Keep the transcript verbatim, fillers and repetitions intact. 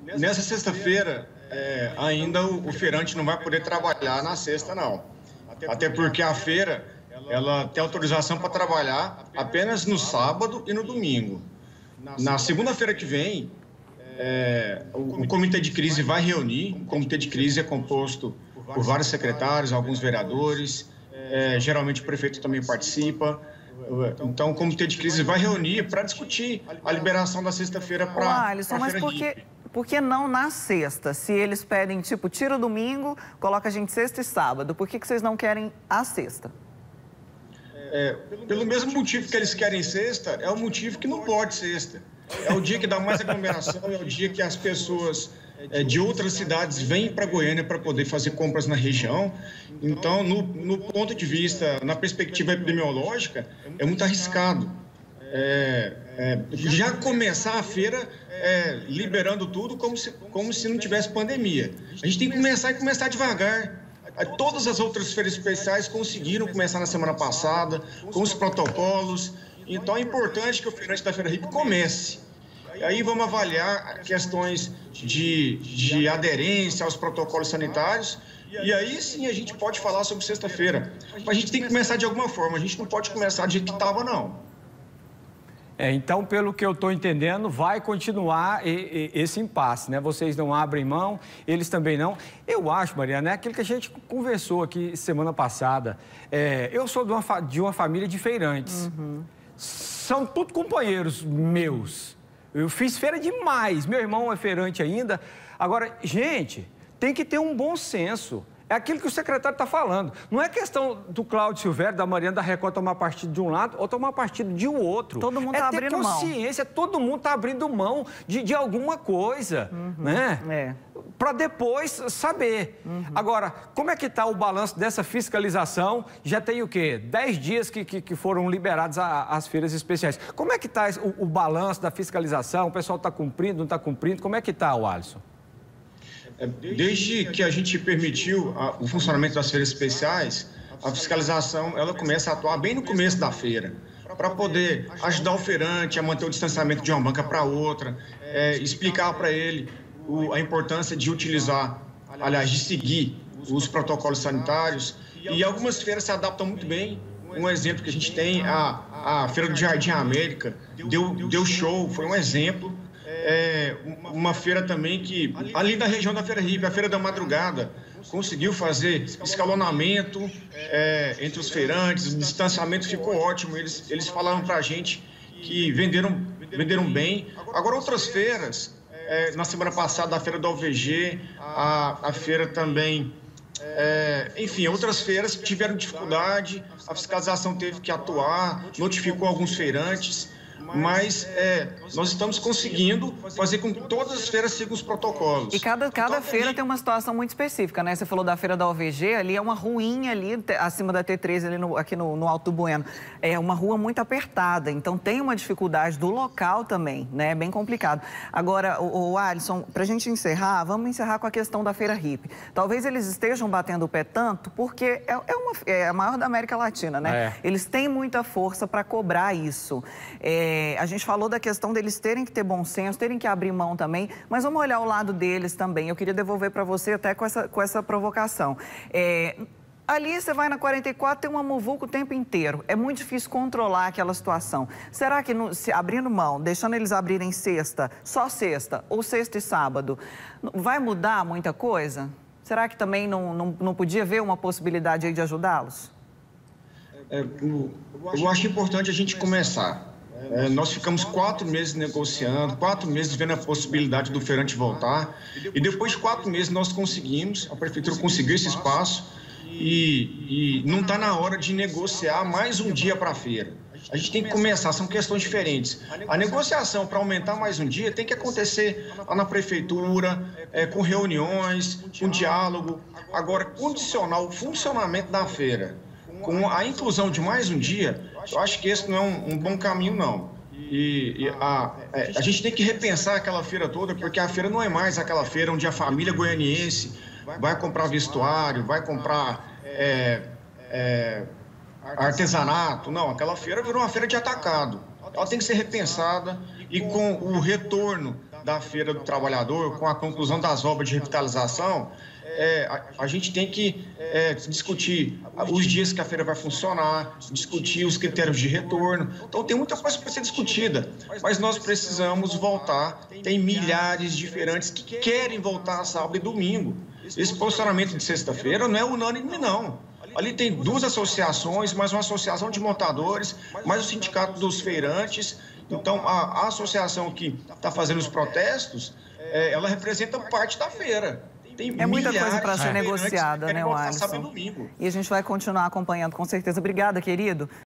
Nessa sexta-feira, é, ainda o, o feirante não vai poder trabalhar na sexta, não. Até porque a feira, ela tem autorização para trabalhar apenas no sábado e no domingo. Na segunda-feira que vem, é, o, o comitê de crise vai reunir. O comitê de crise é composto por vários secretários, alguns vereadores, é, geralmente o prefeito também participa. Então, o comitê de crise vai reunir para discutir a liberação da sexta-feira para a Alisson, mas por que, por que não na sexta? Se eles pedem, tipo, tira o domingo, coloca a gente sexta e sábado, por que, que vocês não querem a sexta? É, pelo mesmo motivo que eles querem sexta, é o motivo que não pode sexta. É o dia que dá mais aglomeração, é o dia que as pessoas é, de outras cidades vêm para Goiânia para poder fazer compras na região. Então, no, no ponto de vista, na perspectiva epidemiológica, é muito arriscado. É, é, já começar a feira é, liberando tudo como se, como se não tivesse pandemia. A gente tem que começar e começar devagar. Todas as outras feiras especiais conseguiram começar na semana passada, com os protocolos. Então, é importante que o feirante da Feira Hippie comece. E aí vamos avaliar questões de, de aderência aos protocolos sanitários. E aí sim a gente pode falar sobre sexta-feira. Mas a gente tem que começar de alguma forma. A gente não pode começar do jeito que estava, não. É, então, pelo que eu estou entendendo, vai continuar e, e, esse impasse, né? Vocês não abrem mão, eles também não. Eu acho, Mariana, é aquilo que a gente conversou aqui semana passada. É, eu sou de uma, de uma família de feirantes. Uhum. São todos companheiros meus. Eu fiz feira demais. Meu irmão é feirante ainda. Agora, gente, tem que ter um bom senso. É aquilo que o secretário está falando. Não é questão do Cláudio Silvério, da Mariana da Record tomar partido de um lado ou tomar partido de um outro. Todo mundo está é abrindo mão. Consciência, todo mundo está abrindo mão de, de alguma coisa, uhum. né? É. Para depois saber. Uhum. Agora, como é que está o balanço dessa fiscalização? Já tem o quê? Dez dias que, que, que foram liberadas a, as feiras especiais. Como é que está o, o balanço da fiscalização? O pessoal está cumprindo, não está cumprindo? Como é que está, o Alisson? Desde que a gente permitiu a, o funcionamento das feiras especiais, a fiscalização ela começa a atuar bem no começo da feira, para poder ajudar o feirante a manter o distanciamento de uma banca para outra, é, explicar para ele o, a importância de utilizar, aliás, de seguir os protocolos sanitários. E algumas feiras se adaptam muito bem. Um exemplo que a gente tem, a, a Feira do Jardim América, deu, deu show, foi um exemplo. É, uma feira também que, ali da região da Feira Hippie, a Feira da Madrugada, conseguiu fazer escalonamento é, entre os feirantes, o distanciamento ficou ótimo, eles, eles falaram para a gente que venderam, venderam bem. Agora, outras feiras, é, na semana passada, a Feira do A V G, a, a feira também... É, enfim, outras feiras tiveram dificuldade, a fiscalização teve que atuar, notificou alguns feirantes, mas é, nós estamos conseguindo fazer com que todas as feiras sigam os protocolos. E cada, cada então, feira gente... tem uma situação muito específica, né? Você falou da feira da O V G, ali é uma ruinha ali, acima da T treze, ali no, aqui no, no Alto Bueno. É uma rua muito apertada, então tem uma dificuldade do local também, né? É bem complicado. Agora, o, o Alisson, pra gente encerrar, vamos encerrar com a questão da Feira Hippie. Talvez eles estejam batendo o pé tanto porque é, é, uma, é a maior da América Latina, né? É. Eles têm muita força para cobrar isso. É, a gente falou da questão deles terem que ter bom senso, terem que abrir mão também, mas vamos olhar o lado deles também. Eu queria devolver para você até com essa, com essa provocação. É, ali você vai na quarenta e quatro, tem uma muvuca o tempo inteiro. É muito difícil controlar aquela situação. Será que no, se abrindo mão, deixando eles abrirem sexta, só sexta, ou sexta e sábado, vai mudar muita coisa? Será que também não, não, não podia ver uma possibilidade aí de ajudá-los? É, eu, eu acho importante a gente começar. É, nós ficamos quatro meses negociando, quatro meses vendo a possibilidade do feirante voltar. E depois de quatro meses nós conseguimos, a prefeitura conseguiu esse espaço e, e não está na hora de negociar mais um dia para a feira. A gente tem que começar, são questões diferentes. A negociação para aumentar mais um dia tem que acontecer lá na prefeitura, é, com reuniões, com diálogo. Agora, condicionar o funcionamento da feira com a inclusão de mais um dia, eu acho que esse não é um, um bom caminho, não. E, e a, é, a gente tem que repensar aquela feira toda, porque a feira não é mais aquela feira onde a família goianiense vai comprar vestuário, vai comprar é, é, artesanato. Não, aquela feira virou uma feira de atacado. Ela tem que ser repensada e com o retorno da Feira do Trabalhador, com a conclusão das obras de revitalização, é, a, a gente tem que é, discutir os dias que a feira vai funcionar, discutir os critérios de retorno. Então, tem muita coisa para ser discutida, mas nós precisamos voltar. Tem milhares de feirantes que querem voltar a sábado e domingo. Esse posicionamento de sexta-feira não é unânime, não. Ali tem duas associações, mais uma associação de montadores, mais o sindicato dos feirantes. Então, a, a associação que está fazendo os protestos, é, ela representa parte da feira. Tem é muita coisa para ser negociada, né, Alisson? Sábado e domingo. E a gente vai continuar acompanhando, com certeza. Obrigada, querido.